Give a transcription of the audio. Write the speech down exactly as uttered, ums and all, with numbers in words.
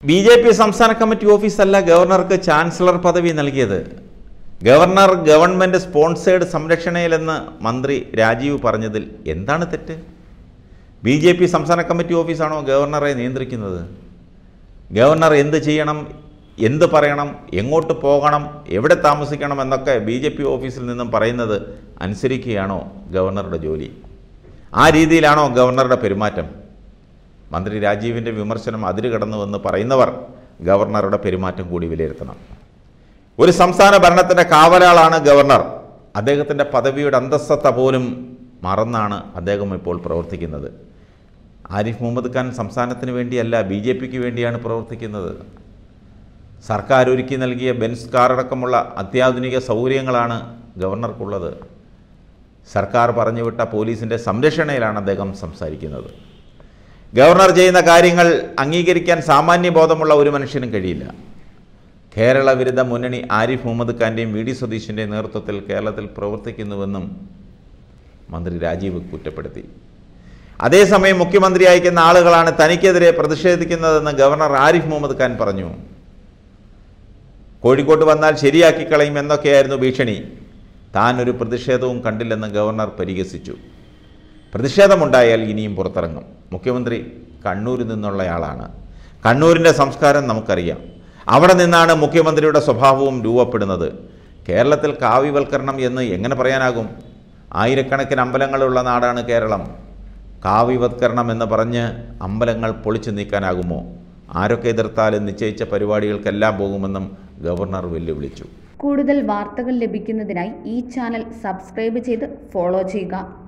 B J P സംസ്ഥാന committee ഓഫീസല്ല ഗവർണർക്ക് ചാൻസലർ പദവി നൽകിയത്. ഗവർണർ ഗവൺമെൻറ് സ്പോൺസേഡ് സംരക്ഷണയിലെന്ന് മന്ത്രി രാജീവ് പറഞ്ഞതിൽ എന്താണ് തെറ്റ്? ബി ജെ പി സംസ്ഥാന കമ്മിറ്റി ഓഫീസാണോ ഗവർണറെ നിയന്ത്രിക്കുന്നത്? ഗവർണർ എന്ത് ചെയ്യണം, എന്ത് പറയണം, എങ്ങോട്ട് പോകണം, എവിടെ താമസിക്കണം എന്നൊക്കെ ബി ജെ പി ഓഫീസിൽ നിന്നും പറയുന്നത് അനുസരിക്കുകയാണോ ഗവർണറുടെ ജോലി? ആ രീതിയിലാണോ ഗവർണറുടെ പെരുമാറ്റം? മന്ത്രി രാജീവിൻ്റെ വിമർശനം അതിര് കടന്നുവെന്ന് പറയുന്നവർ ഗവർണറുടെ പെരുമാറ്റം കൂടി വിലയിരുത്തണം. ഒരു സംസ്ഥാന ഭരണത്തിൻ്റെ കാവലാളാണ് ഗവർണർ. അദ്ദേഹത്തിൻ്റെ പദവിയുടെ അന്തസ്സത്ത പോലും മറന്നാണ് അദ്ദേഹം ഇപ്പോൾ പ്രവർത്തിക്കുന്നത്. ആരിഫ് മുഹമ്മദ് ഖാൻ സംസ്ഥാനത്തിന് വേണ്ടിയല്ല, ബി ജെ പിക്ക് വേണ്ടിയാണ് പ്രവർത്തിക്കുന്നത്. സർക്കാർ ഒരുക്കി നൽകിയ ബെൻസ് കാറടക്കമുള്ള അത്യാധുനിക സൗകര്യങ്ങളാണ് ഗവർണർക്കുള്ളത്. സർക്കാർ പറഞ്ഞുവിട്ട പോലീസിൻ്റെ സംരക്ഷണയിലാണ് അദ്ദേഹം സംസാരിക്കുന്നത്. ഗവർണർ ചെയ്യുന്ന കാര്യങ്ങൾ അംഗീകരിക്കാൻ സാമാന്യബോധമുള്ള ഒരു മനുഷ്യനും കഴിയില്ല. കേരള വിരുദ്ധ മുന്നണി ആരിഫ് മുഹമ്മദ് ഖാൻ്റെയും വി ഡി സതീശിൻ്റെയും നേതൃത്വത്തിൽ കേരളത്തിൽ പ്രവർത്തിക്കുന്നുവെന്നും മന്ത്രി രാജീവ് കുറ്റപ്പെടുത്തി. അതേസമയം മുഖ്യമന്ത്രി അയക്കുന്ന ആളുകളാണ് തനിക്കെതിരെ പ്രതിഷേധിക്കുന്നതെന്ന് ഗവർണർ ആരിഫ് മുഹമ്മദ് ഖാൻ പറഞ്ഞു. കോഴിക്കോട്ട് വന്നാൽ ശരിയാക്കി കളയും എന്നൊക്കെയായിരുന്നു ഭീഷണി. താൻ ഒരു പ്രതിഷേധവും കണ്ടില്ലെന്ന് ഗവർണർ പരിഹസിച്ചു. പ്രതിഷേധമുണ്ടായാൽ ഇനിയും പുറത്തിറങ്ങും. മുഖ്യമന്ത്രി കണ്ണൂരിൽ നിന്നുള്ളയാളാണ്. കണ്ണൂരിൻ്റെ സംസ്കാരം നമുക്കറിയാം. അവിടെ നിന്നാണ് മുഖ്യമന്ത്രിയുടെ സ്വഭാവവും രൂപപ്പെടുന്നത്. കേരളത്തിൽ കാവ്യവൽക്കരണം എന്ന് എങ്ങനെ പറയാനാകും? ആയിരക്കണക്കിന് അമ്പലങ്ങളുള്ള നാടാണ് കേരളം. കാവ്യവത്കരണം എന്ന് പറഞ്ഞ് അമ്പലങ്ങൾ പൊളിച്ചു നീക്കാനാകുമോ? ആരൊക്കെ എതിർത്താലും നിശ്ചയിച്ച പരിപാടികൾക്കെല്ലാം പോകുമെന്നും ഗവർണർ വെല്ലുവിളിച്ചു. കൂടുതൽ വാർത്തകൾ ലഭിക്കുന്നതിനായി ഈ ചാനൽ സബ്സ്ക്രൈബ് ചെയ്ത് ഫോളോ ചെയ്യുക.